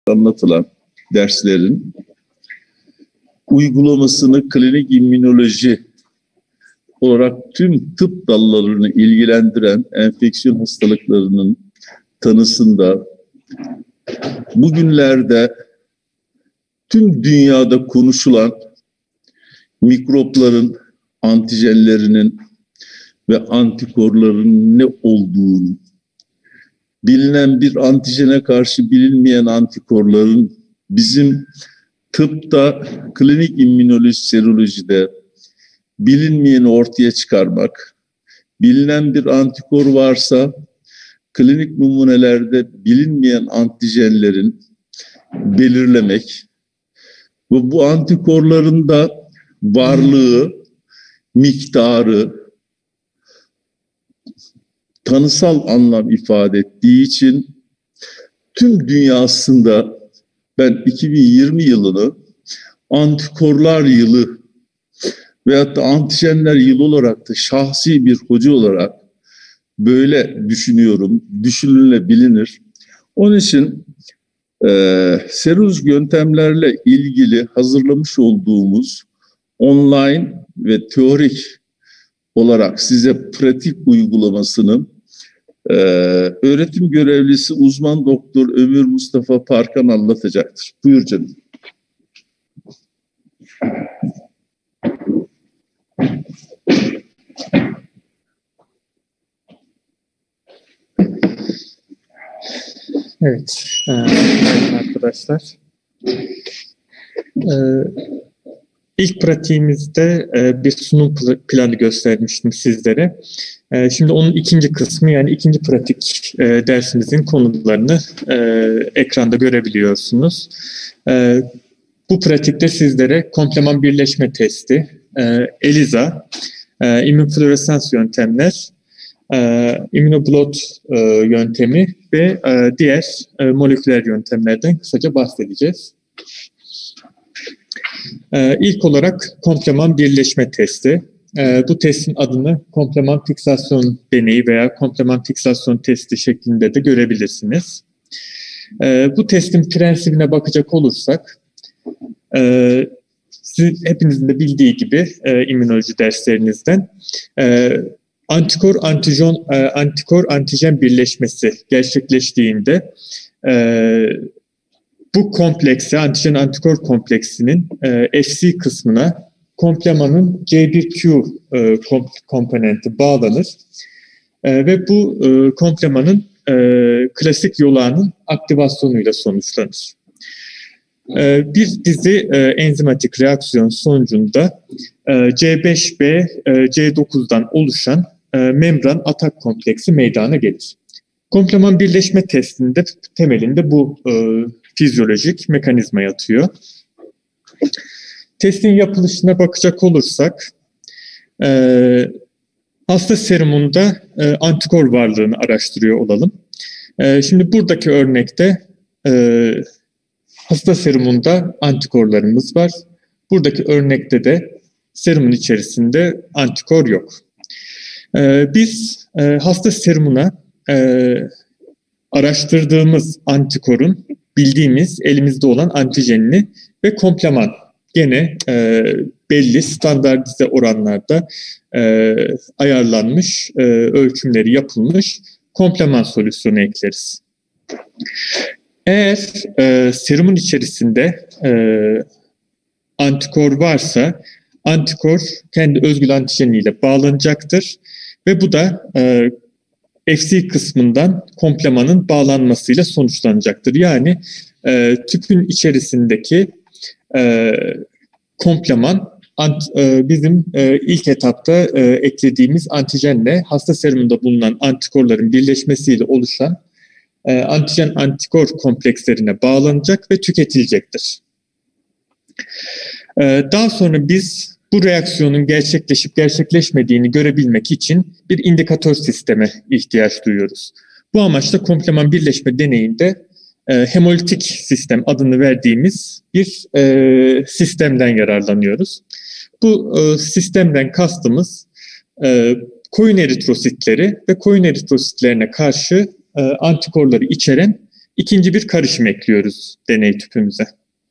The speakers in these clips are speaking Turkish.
anlatılan derslerin uygulamasını klinik immünoloji olarak tüm tıp dallarını ilgilendiren enfeksiyon hastalıklarının tanısında bugünlerde tüm dünyada konuşulan mikropların, antijenlerinin ve antikorların ne olduğunu, bilinen bir antijene karşı bilinmeyen antikorların bizim tıpta, klinik immünoloji, serolojide bilinmeyeni ortaya çıkarmak, bilinen bir antikor varsa klinik numunelerde bilinmeyen antijenlerin belirlemek ve bu antikorların da varlığı, miktarı, tanısal anlam ifade ettiği için tüm dünyasında ben 2020 yılını antikorlar yılı veyahut da antijenler yılı olarak da şahsi bir hoca olarak böyle düşünüyorum, düşünülebilir. Onun için serolojik yöntemlerle ilgili hazırlamış olduğumuz online ve teorik olarak size pratik uygulamasını öğretim görevlisi uzman doktor Ömür Mustafa Parkan anlatacaktır. Buyur canım. Evet, arkadaşlar. İlk pratiğimizde bir sunum planı göstermiştim sizlere. Şimdi onun ikinci kısmı, yani ikinci pratik dersimizin konularını ekranda görebiliyorsunuz. Bu pratikte sizlere kompleman birleşme testi, ELISA, immünfluoresans yöntemler, immunoblot yöntemi ve diğer moleküler yöntemlerden kısaca bahsedeceğiz. İlk olarak kompleman birleşme testi. Bu testin adını kompleman fiksasyon deneyi veya kompleman fiksasyon testi şeklinde de görebilirsiniz. Bu testin prensibine bakacak olursak, hepinizin de bildiği gibi immünoloji derslerinizden antikor antijen birleşmesi gerçekleştiğinde bu komplekse, antijen antikor kompleksinin Fc kısmına komplemanın C1Q komponenti bağlanır ve bu komplemanın klasik yolağının aktivasyonuyla sonuçlanır. Bir dizi enzimatik reaksiyon sonucunda C5B, C9'dan oluşan membran atak kompleksi meydana gelir. Kompleman birleşme testinde temelinde bu fizyolojik mekanizma yatıyor. Testin yapılışına bakacak olursak, hasta serumunda antikor varlığını araştırıyor olalım. Şimdi buradaki örnekte hasta serumunda antikorlarımız var. Buradaki örnekte de serumun içerisinde antikor yok. Biz hasta serumuna araştırdığımız antikorun bildiğimiz elimizde olan antijenini ve kompleman gene belli standartize oranlarda ayarlanmış, ölçümleri yapılmış kompleman solüsyonu ekleriz. Eğer serumun içerisinde antikor varsa antikor kendi özgül antijeniyle bağlanacaktır ve bu da Fc kısmından komplemanın bağlanmasıyla sonuçlanacaktır. Yani tüpün içerisindeki kompleman bizim ilk etapta eklediğimiz antijenle hasta serumunda bulunan antikorların birleşmesiyle oluşan antijen antikor komplekslerine bağlanacak ve tüketilecektir. Daha sonra biz bu reaksiyonun gerçekleşip gerçekleşmediğini görebilmek için bir indikatör sisteme ihtiyaç duyuyoruz. Bu amaçla kompleman birleşme deneyinde hemolitik sistem adını verdiğimiz bir sistemden yararlanıyoruz. Bu sistemden kastımız koyun eritrositleri ve koyun eritrositlerine karşı antikorları içeren ikinci bir karışım ekliyoruz deney tüpümüze.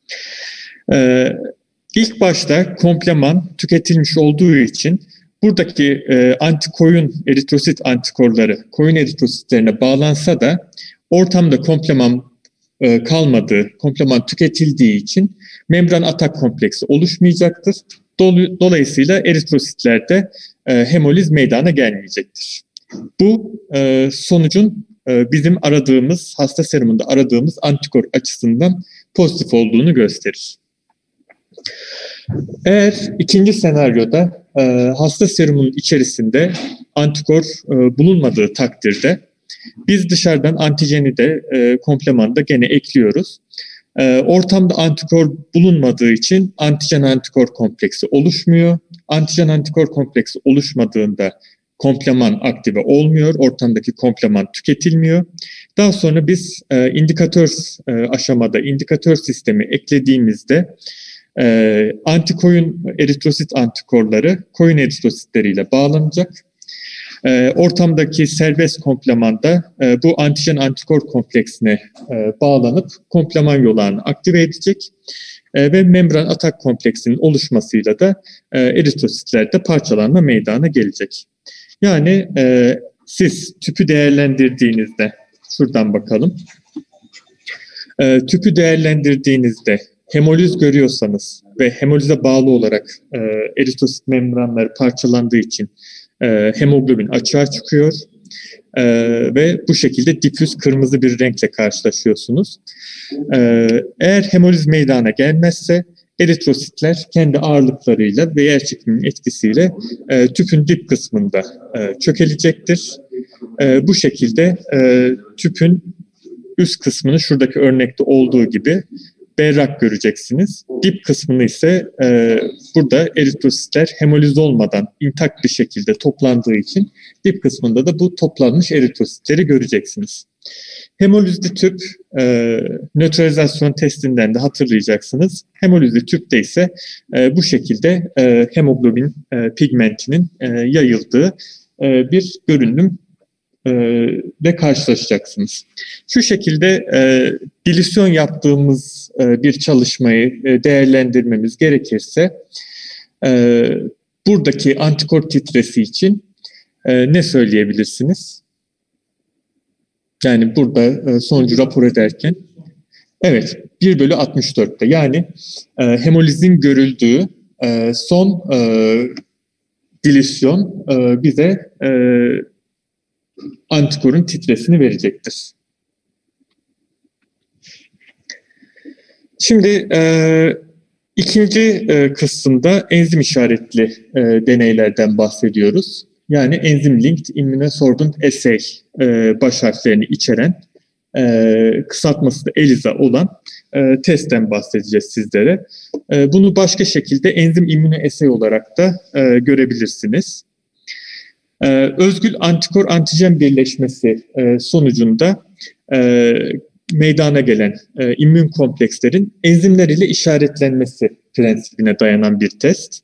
İlk başta kompleman tüketilmiş olduğu için buradaki antikoyun eritrosit antikorları koyun eritrositlerine bağlansa da ortamda kompleman kalmadığı, kompleman tüketildiği için membran atak kompleksi oluşmayacaktır. Dolayısıyla eritrositlerde hemoliz meydana gelmeyecektir. Bu sonucun bizim aradığımız, hasta serumunda aradığımız antikor açısından pozitif olduğunu gösterir. Eğer ikinci senaryoda hasta serumunun içerisinde antikor bulunmadığı takdirde biz dışarıdan antijeni de komplemanı da gene ekliyoruz. Ortamda antikor bulunmadığı için antijen-antikor kompleksi oluşmuyor. Antijen-antikor kompleksi oluşmadığında kompleman aktive olmuyor, ortamdaki kompleman tüketilmiyor. Daha sonra biz indikatör aşamada indikatör sistemi eklediğimizde antikoyun eritrosit antikorları koyun eritrositleriyle bağlanacak. Ortamdaki serbest kompleman da bu antijen antikor kompleksine bağlanıp kompleman yolağını aktive edecek ve membran atak kompleksinin oluşmasıyla da eritrositlerde parçalanma meydana gelecek. Yani siz tüpü değerlendirdiğinizde, şuradan bakalım, tüpü değerlendirdiğinizde hemoliz görüyorsanız ve hemolize bağlı olarak eritrosit membranları parçalandığı için hemoglobin açığa çıkıyor ve bu şekilde difüz kırmızı bir renkle karşılaşıyorsunuz. Eğer hemoliz meydana gelmezse eritrositler kendi ağırlıklarıyla ve yer çekiminin etkisiyle tüpün dip kısmında çökelecektir. Bu şekilde tüpün üst kısmını şuradaki örnekte olduğu gibi berrak göreceksiniz. Dip kısmını ise burada eritrositler hemoliz olmadan intak bir şekilde toplandığı için dip kısmında da bu toplanmış eritrositleri göreceksiniz. Hemolizli tüp nötralizasyon testinden de hatırlayacaksınız. Hemolizli tüpte ise bu şekilde hemoglobin pigmentinin yayıldığı bir görünüm ile karşılaşacaksınız. Şu şekilde dilisyon yaptığımız bir çalışmayı değerlendirmemiz gerekirse buradaki antikor titresi için ne söyleyebilirsiniz? Yani burada sonucu rapor ederken evet 1/64'te yani hemolizin görüldüğü son dilisyon bize antikorun titresini verecektir. Şimdi ikinci kısımda enzim işaretli deneylerden bahsediyoruz. Yani enzim linked immunosorbent assay baş harflerini içeren kısaltması da ELISA olan testten bahsedeceğiz sizlere. Bunu başka şekilde enzim immunoassay olarak da görebilirsiniz. Özgül antikor antijen birleşmesi sonucunda meydana gelen immün komplekslerin enzimler ile işaretlenmesi prensibine dayanan bir test.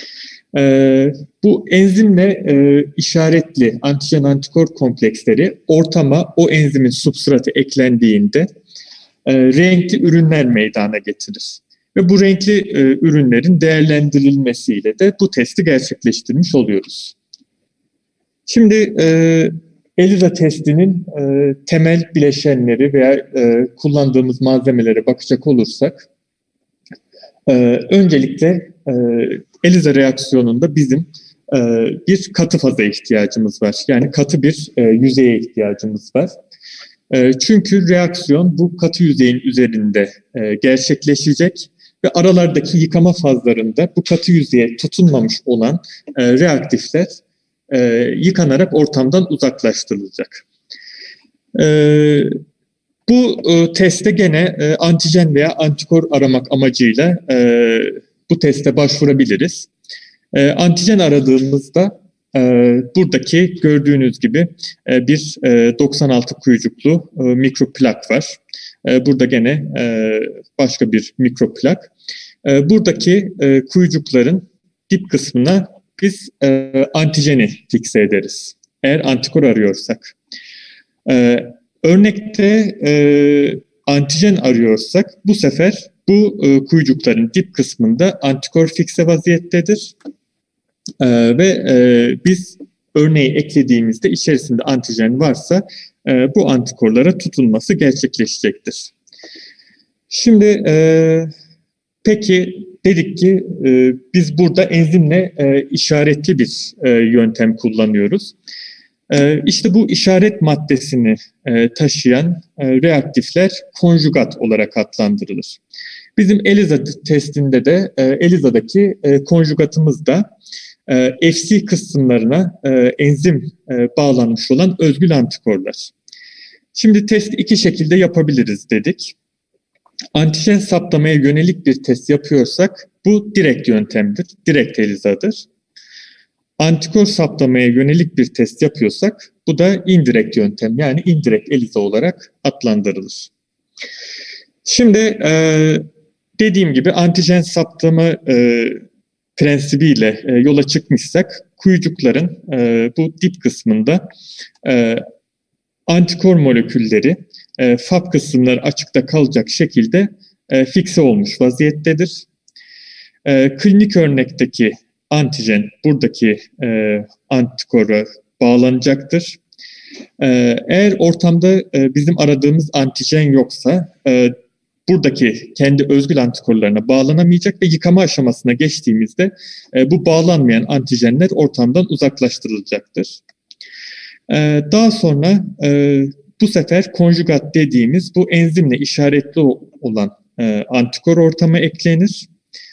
Bu enzimle işaretli antijen antikor kompleksleri ortama o enzimin substratı eklendiğinde renkli ürünler meydana getirir. Ve bu renkli ürünlerin değerlendirilmesiyle de bu testi gerçekleştirmiş oluyoruz. Şimdi ELISA testinin temel bileşenleri veya kullandığımız malzemelere bakacak olursak öncelikle ELISA reaksiyonunda bizim bir katı faza ihtiyacımız var. Yani katı bir yüzeye ihtiyacımız var. Çünkü reaksiyon bu katı yüzeyin üzerinde gerçekleşecek ve aralardaki yıkama fazlarında bu katı yüzeye tutunmamış olan reaktifler yıkanarak ortamdan uzaklaştırılacak. Bu teste gene antijen veya antikor aramak amacıyla bu teste başvurabiliriz. Antijen aradığımızda buradaki gördüğünüz gibi bir 96 kuyucuklu mikroplak var. Burada gene başka bir mikroplak. Buradaki kuyucukların dip kısmına biz antijeni fikse ederiz. Eğer antikor arıyorsak. Örnekte antijen arıyorsak bu sefer bu kuyucukların dip kısmında antikor fikse vaziyettedir. Ve biz örneği eklediğimizde içerisinde antijen varsa bu antikorlara tutunması gerçekleşecektir. Şimdi peki dedik ki biz burada enzimle işaretli bir yöntem kullanıyoruz. İşte bu işaret maddesini taşıyan reaktifler konjugat olarak adlandırılır. Bizim ELISA testinde de ELISA'daki konjugatımız da Fc kısımlarına enzim bağlanmış olan özgül antikorlar. Şimdi testi iki şekilde yapabiliriz dedik. Antijen saptamaya yönelik bir test yapıyorsak bu direkt yöntemdir, direkt ELISA'dır. Antikor saptamaya yönelik bir test yapıyorsak bu da indirekt yöntem, yani indirekt ELISA olarak adlandırılır. Şimdi dediğim gibi antijen saptama prensibiyle yola çıkmışsak kuyucukların bu dip kısmında antikor molekülleri FAP kısımları açıkta kalacak şekilde fikse olmuş vaziyettedir. Klinik örnekteki antijen buradaki antikora bağlanacaktır. Eğer ortamda bizim aradığımız antijen yoksa buradaki kendi özgül antikorlarına bağlanamayacak ve yıkama aşamasına geçtiğimizde bu bağlanmayan antijenler ortamdan uzaklaştırılacaktır. Daha sonra bu sefer konjugat dediğimiz bu enzimle işaretli olan antikor ortama eklenir.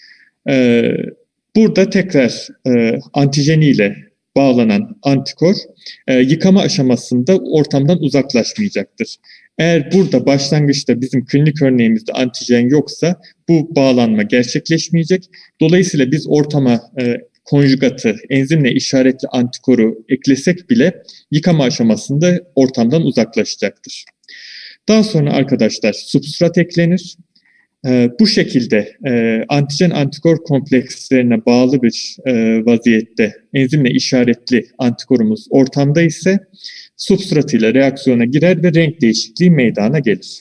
Burada tekrar antijeniyle bağlanan antikor yıkama aşamasında ortamdan uzaklaşmayacaktır. Eğer burada başlangıçta bizim klinik örneğimizde antijen yoksa bu bağlanma gerçekleşmeyecek. Dolayısıyla biz ortama konjugatı, enzimle işaretli antikoru eklesek bile yıkama aşamasında ortamdan uzaklaşacaktır. Daha sonra arkadaşlar substrat eklenir. Bu şekilde antijen antikor komplekslerine bağlı bir vaziyette enzimle işaretli antikorumuz ortamda ise substrat ile reaksiyona girer ve renk değişikliği meydana gelir.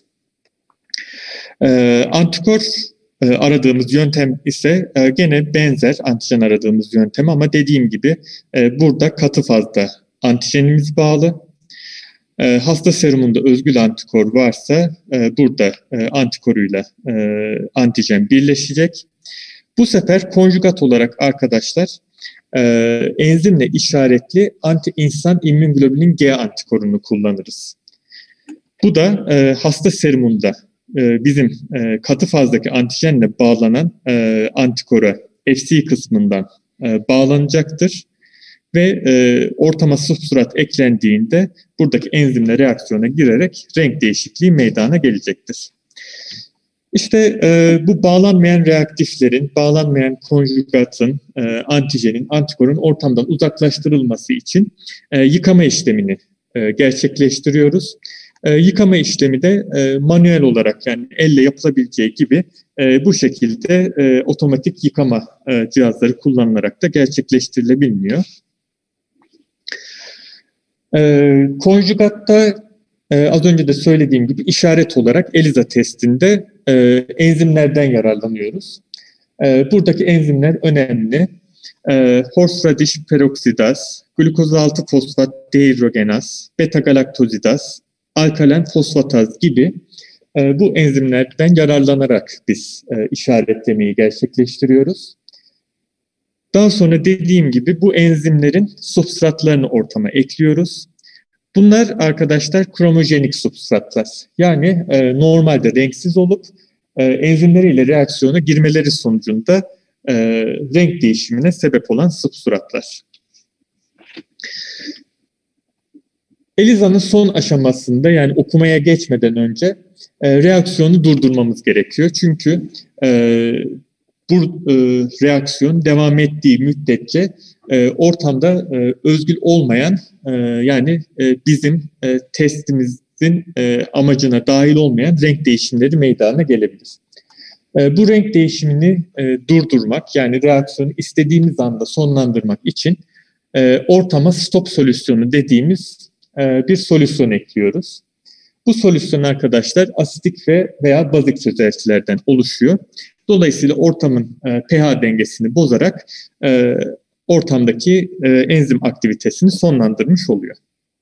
Antikor aradığımız yöntem ise gene benzer antijen aradığımız yöntem ama dediğim gibi burada katı fazda antijenimiz bağlı. Hasta serumunda özgül antikor varsa burada antikoruyla antijen birleşecek. Bu sefer konjugat olarak arkadaşlar enzimle işaretli anti-insan immünoglobulin G antikorunu kullanırız. Bu da hasta serumunda bizim katı fazdaki antijenle bağlanan antikora Fc kısmından bağlanacaktır. Ve ortama substrat eklendiğinde buradaki enzimle reaksiyona girerek renk değişikliği meydana gelecektir. İşte bu bağlanmayan reaktiflerin, bağlanmayan konjugatın, antijenin, antikorun ortamdan uzaklaştırılması için yıkama işlemini gerçekleştiriyoruz. Yıkama işlemi de manuel olarak, yani elle yapılabileceği gibi bu şekilde otomatik yıkama cihazları kullanılarak da gerçekleştirilebiliyor. Konjugatta az önce de söylediğim gibi işaret olarak ELISA testinde enzimlerden yararlanıyoruz. Buradaki enzimler önemli. Horseradish peroksidaz, glukoz 6 fosfat dehidrogenaz, beta galaktozidaz, alkalen fosfataz gibi bu enzimlerden yararlanarak biz işaretlemeyi gerçekleştiriyoruz. Daha sonra dediğim gibi bu enzimlerin substratlarını ortama ekliyoruz. Bunlar arkadaşlar kromojenik substratlar. Yani normalde renksiz olup enzimleriyle reaksiyona girmeleri sonucunda renk değişimine sebep olan substratlar. ELISA'nın son aşamasında, yani okumaya geçmeden önce reaksiyonu durdurmamız gerekiyor. Çünkü bu reaksiyon devam ettiği müddetçe ortamda özgül olmayan, yani bizim testimizin amacına dahil olmayan renk değişimleri meydana gelebilir. Bu renk değişimini durdurmak, yani reaksiyonu istediğimiz anda sonlandırmak için ortama stop solüsyonu dediğimiz bir solüsyon ekliyoruz. Bu solüsyon arkadaşlar asitik veya bazik çözeltilerden oluşuyor. Dolayısıyla ortamın pH dengesini bozarak ortamdaki enzim aktivitesini sonlandırmış oluyor.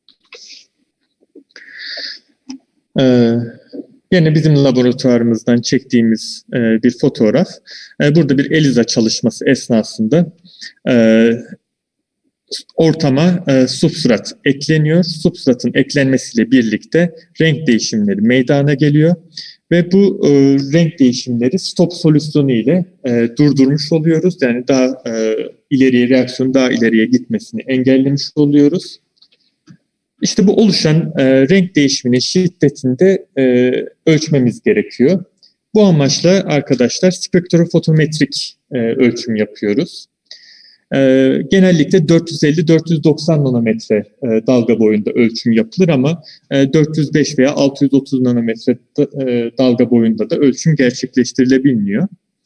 Yine bizim laboratuvarımızdan çektiğimiz bir fotoğraf. Burada bir ELISA çalışması esnasında ortama substrat ekleniyor. Substratın eklenmesiyle birlikte renk değişimleri meydana geliyor. Ve bu renk değişimleri stop solüsyonu ile durdurmuş oluyoruz. Yani daha reaksiyonun daha ileriye gitmesini engellemiş oluyoruz. İşte bu oluşan renk değişiminin şiddetini ölçmemiz gerekiyor. Bu amaçla arkadaşlar spektrofotometrik ölçüm yapıyoruz. Genellikle 450-490 nanometre dalga boyunda ölçüm yapılır ama 405 veya 630 nanometre dalga boyunda da ölçüm gerçekleştirilebiliyor.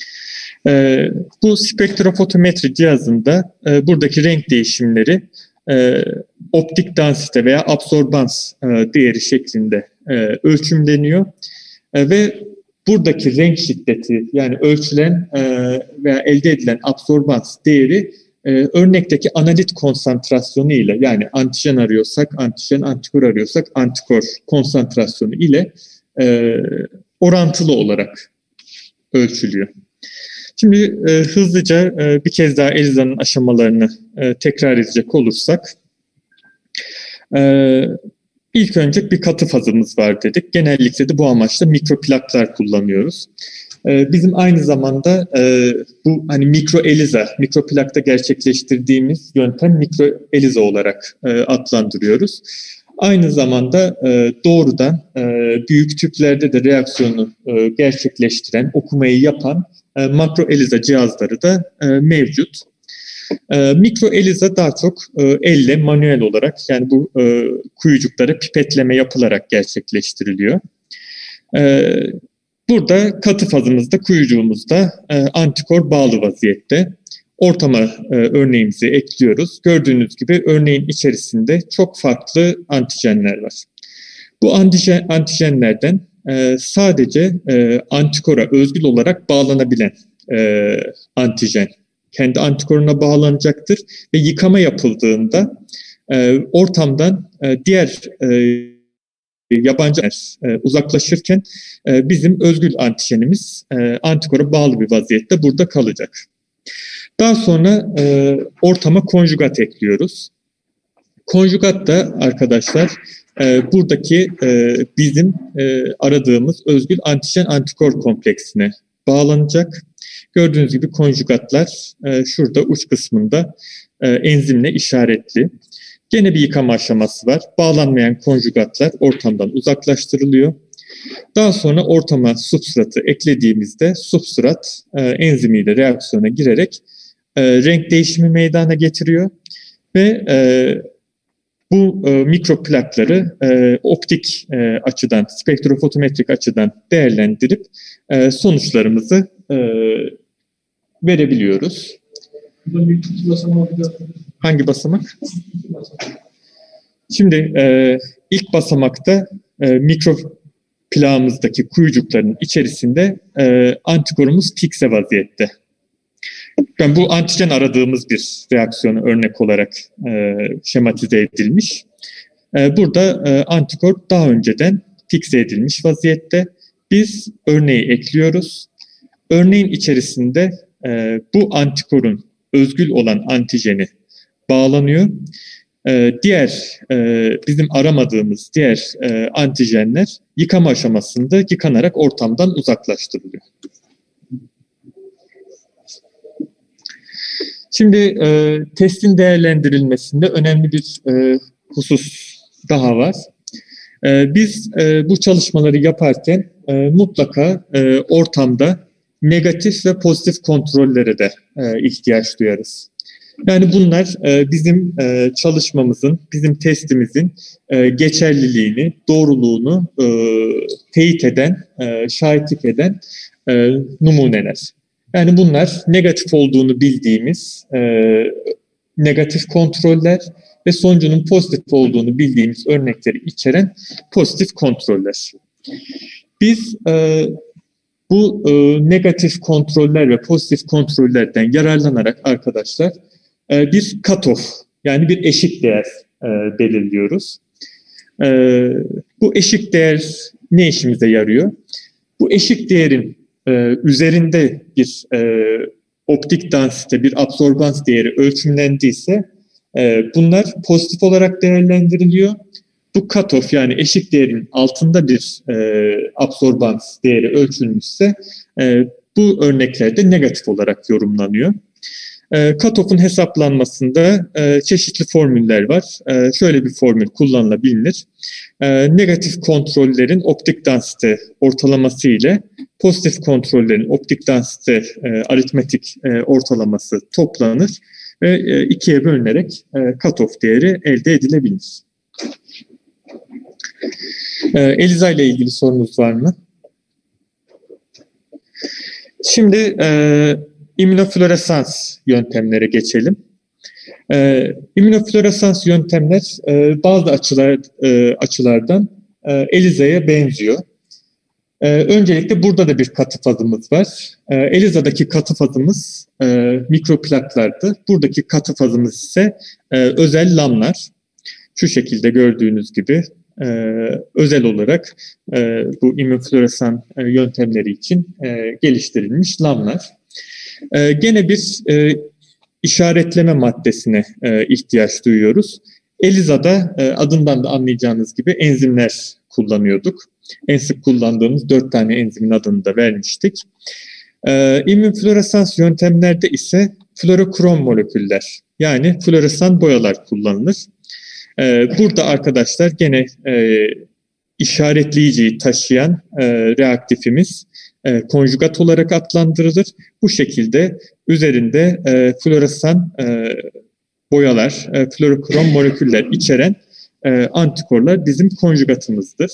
Bu spektrofotometri cihazında buradaki renk değişimleri optik densite veya absorbans değeri şeklinde ölçümleniyor ve buradaki renk şiddeti yani ölçülen veya elde edilen absorbans değeri örnekteki analit konsantrasyonu ile yani antijen arıyorsak antijen, antikor arıyorsak antikor konsantrasyonu ile orantılı olarak ölçülüyor. Şimdi hızlıca bir kez daha ELISA'nın aşamalarını tekrar edecek olursak, ilk önce bir katı fazımız var dedik. Genellikle de bu amaçla mikroplaklar kullanıyoruz. Bizim aynı zamanda bu hani mikroplakta gerçekleştirdiğimiz yöntem mikroELISA olarak adlandırıyoruz. Aynı zamanda doğrudan büyük tüplerde de reaksiyonu gerçekleştiren, okumayı yapan makroELISA cihazları da mevcut. MikroELISA daha çok elle manuel olarak yani bu kuyucuklara pipetleme yapılarak gerçekleştiriliyor. Burada katı fazımızda kuyucuğumuzda antikor bağlı vaziyette. Ortama örneğimizi ekliyoruz. Gördüğünüz gibi örneğin içerisinde çok farklı antijenler var. Bu antijenlerden sadece antikora özgül olarak bağlanabilen antijen kendi antikoruna bağlanacaktır ve yıkama yapıldığında ortamdan diğer yabancı uzaklaşırken bizim özgül antijenimiz antikora bağlı bir vaziyette burada kalacak. Daha sonra ortama konjugat ekliyoruz. Konjugat da arkadaşlar buradaki bizim aradığımız özgül antijen antikor kompleksine bağlanacak. Gördüğünüz gibi konjugatlar şurada uç kısmında enzimle işaretli. Gene bir yıkama aşaması var. Bağlanmayan konjugatlar ortamdan uzaklaştırılıyor. Daha sonra ortama substratı eklediğimizde substrat enzimiyle reaksiyona girerek renk değişimi meydana getiriyor ve bu mikroplakları optik açıdan, spektrofotometrik açıdan değerlendirip sonuçlarımızı verebiliyoruz. Hangi basamak? Şimdi ilk basamakta mikroplağımızdaki kuyucukların içerisinde antikorumuz fikse vaziyette. Yani bu antijen aradığımız bir reaksiyonu örnek olarak şematize edilmiş. Burada antikor daha önceden fikse edilmiş vaziyette. Biz örneği ekliyoruz. Örneğin içerisinde bu antikorun özgül olan antijeni bağlanıyor. Diğer bizim aramadığımız diğer antijenler yıkama aşamasında yıkanarak ortamdan uzaklaştırılıyor. Şimdi testin değerlendirilmesinde önemli bir husus daha var. Biz bu çalışmaları yaparken mutlaka ortamda negatif ve pozitif kontrollere de ihtiyaç duyarız. Yani bunlar bizim çalışmamızın, bizim testimizin geçerliliğini, doğruluğunu teyit eden, şahitlik eden numuneler. Yani bunlar negatif olduğunu bildiğimiz negatif kontroller ve sonucunun pozitif olduğunu bildiğimiz örnekleri içeren pozitif kontroller. Biz bu negatif kontroller ve pozitif kontrollerden yararlanarak arkadaşlar bir cutoff, yani bir eşik değer belirliyoruz. Bu eşik değer ne işimize yarıyor? Bu eşik değerin üzerinde bir optik densite, bir absorbans değeri ölçümlendiyse bunlar pozitif olarak değerlendiriliyor. Bu cutoff, yani eşik değerin altında bir absorbans değeri ölçülmüşse bu örneklerde negatif olarak yorumlanıyor. Cutoff'un hesaplanmasında çeşitli formüller var. Şöyle bir formül kullanılabilir. Negatif kontrollerin optik densite ortalaması ile pozitif kontrollerin optik densite aritmetik ortalaması toplanır ve ikiye bölünerek cutoff değeri elde edilebilir. ELISA ile ilgili sorunuz var mı? Şimdi İmmünofloresans yöntemlere geçelim. İmmünofloresans yöntemler bazı açılardan ELISA'ya benziyor. Öncelikle burada da bir katı fazımız var. ELISA'daki katı fazımız mikroplaklardı. Buradaki katı fazımız ise özel lamlar. Şu şekilde gördüğünüz gibi özel olarak bu immünofloresan yöntemleri için geliştirilmiş lamlar. Gene bir işaretleme maddesine ihtiyaç duyuyoruz. ELISA'da adından da anlayacağınız gibi enzimler kullanıyorduk. En sık kullandığımız 4 tane enzimin adını da vermiştik. İmmünofloresans yöntemlerde ise fluorokrom moleküller, yani floresan boyalar kullanılır. Burada arkadaşlar gene işaretleyiciyi taşıyan reaktifimiz konjugat olarak adlandırılır. Bu şekilde üzerinde floresan boyalar, fluorokrom moleküller içeren antikorlar bizim konjugatımızdır.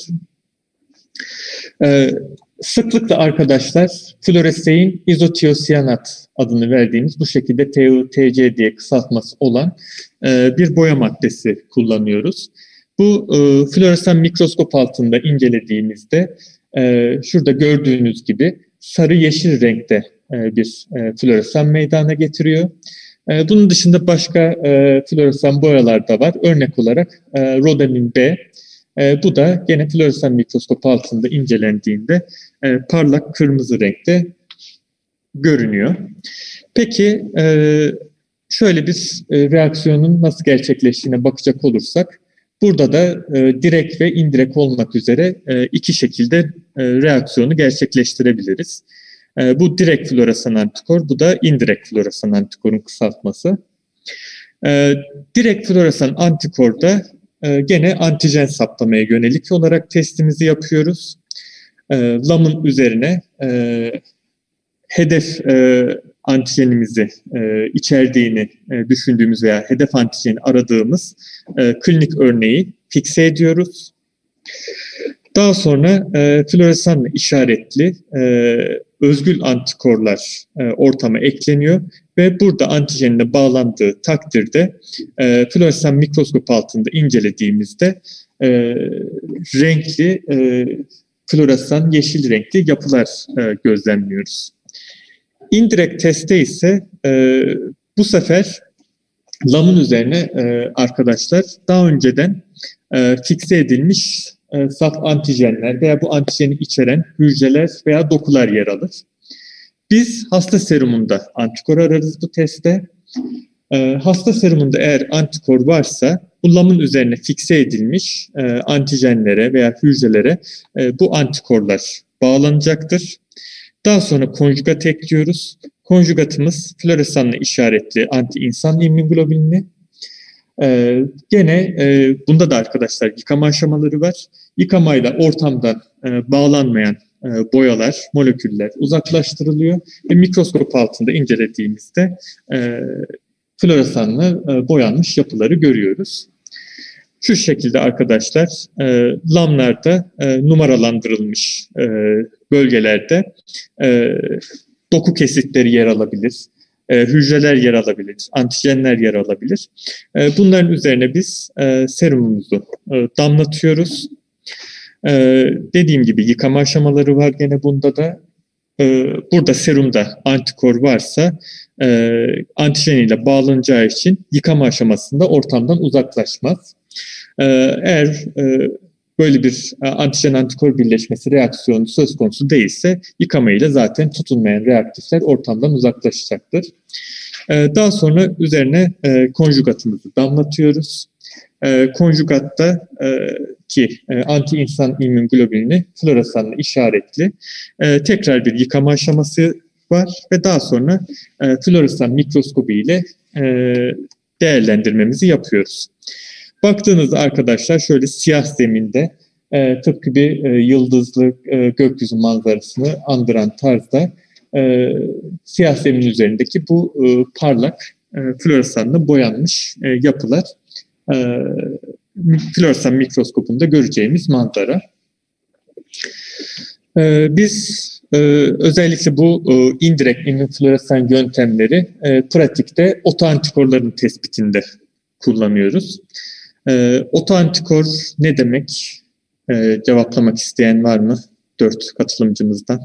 Sıklıkla arkadaşlar fluoresein izotiyosiyanat adını verdiğimiz bu şekilde TU-TC diye kısaltması olan bir boya maddesi kullanıyoruz. Bu floresan mikroskop altında incelediğimizde şurada gördüğünüz gibi sarı yeşil renkte bir floresan meydana getiriyor. Bunun dışında başka floresan boyalar da var. Örnek olarak rodamin B. Bu da gene floresan mikroskop altında incelendiğinde parlak kırmızı renkte görünüyor. Peki şöyle bir reaksiyonun nasıl gerçekleştiğine bakacak olursak, burada da direkt ve indirekt olmak üzere iki şekilde reaksiyonu gerçekleştirebiliriz. Bu direkt floresan antikor, bu da indirekt floresan antikorun kısaltması. Direkt floresan antikorda gene antijen saptamaya yönelik olarak testimizi yapıyoruz. Lamın üzerine hedef antijenimizi içerdiğini düşündüğümüz veya hedef antijeni aradığımız klinik örneği fikse ediyoruz. Daha sonra floresanla işaretli özgül antikorlar ortama ekleniyor ve burada antijenle bağlandığı takdirde floresan mikroskop altında incelediğimizde renkli floresan yeşil renkli yapılar gözlemliyoruz. Indirect testte ise bu sefer lamın üzerine arkadaşlar daha önceden fikse edilmiş saf antijenler veya bu antijeni içeren hücreler veya dokular yer alır. Biz hasta serumunda antikor ararız bu testte. Hasta serumunda eğer antikor varsa bu lamın üzerine fikse edilmiş antijenlere veya hücrelere bu antikorlar bağlanacaktır. Daha sonra konjugat ekliyoruz. Konjugatımız floresanla işaretli anti-insan immünoglobulini. Gene bunda da arkadaşlar yıkama aşamaları var. Yıkamayla ortamdan bağlanmayan boyalar, moleküller uzaklaştırılıyor ve mikroskop altında incelediğimizde floresanla boyanmış yapıları görüyoruz. Şu şekilde arkadaşlar lamlarda numaralandırılmış bölgelerde doku kesitleri yer alabilir. hücreler yer alabilir, antijenler yer alabilir. Bunların üzerine biz serumumuzu damlatıyoruz. Dediğim gibi yıkama aşamaları var gene bunda da. Burada serumda antikor varsa antijen ile bağlanacağı için yıkama aşamasında ortamdan uzaklaşmaz. Eğer böyle bir antijen-antikor birleşmesi reaksiyonu söz konusu değilse yıkama ile zaten tutunmayan reaktifler ortamdan uzaklaşacaktır. Daha sonra üzerine konjugatımızı damlatıyoruz. Konjugatta ki anti-insan immünoglobulini floresanla işaretli tekrar bir yıkama aşaması var ve daha sonra floresan mikroskobu ile değerlendirmemizi yapıyoruz. Baktığınızda arkadaşlar şöyle siyah zeminde tıpkı bir yıldızlı gökyüzü manzarasını andıran tarzda siyah zemin üzerindeki bu parlak floresanla boyanmış yapılar floresan mikroskopunda göreceğimiz manzara. Biz özellikle bu indirekt immünofloresan yöntemleri pratikte otoantikorların tespitinde kullanıyoruz. Otoantikor ne demek? Cevaplamak isteyen var mı? 4 katılımcımızdan.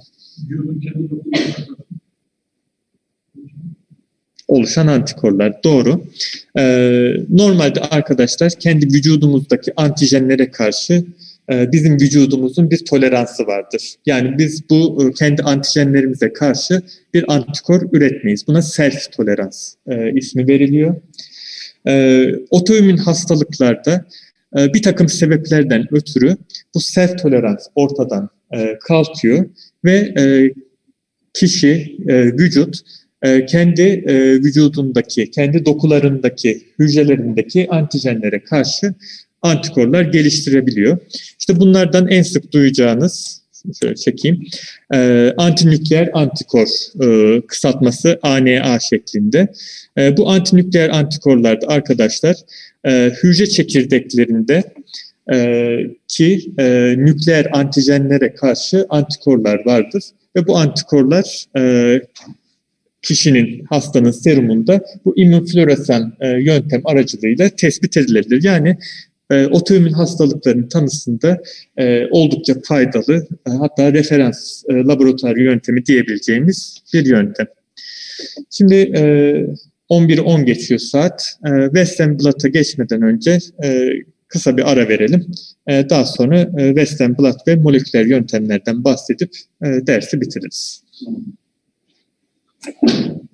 Oluşan antikorlar. Doğru. Normalde arkadaşlar kendi vücudumuzdaki antijenlere karşı bizim vücudumuzun bir toleransı vardır. Yani biz bu kendi antijenlerimize karşı bir antikor üretmeyiz. Buna self tolerans ismi veriliyor. Otoimmün hastalıklarda bir takım sebeplerden ötürü bu self tolerans ortadan kalkıyor ve kişi, vücut kendi vücudundaki, kendi dokularındaki, hücrelerindeki antijenlere karşı antikorlar geliştirebiliyor. İşte bunlardan en sık duyacağınız, şöyle çekeyim, antinükleer antikor kısaltması ANA şeklinde. Bu antinükleer antikorlarda arkadaşlar hücre çekirdeklerinde ki nükleer antijenlere karşı antikorlar vardır ve bu antikorlar kişinin, hastanın serumunda bu immünofloresan yöntem aracılığıyla tespit edilebilir. Yani otoimmün hastalıkların tanısında oldukça faydalı, hatta referans laboratuvar yöntemi diyebileceğimiz bir yöntem. Şimdi 11:10 geçiyor saat. Western blot'a geçmeden önce kısa bir ara verelim. Daha sonra Western blot ve moleküler yöntemlerden bahsedip dersi bitiririz.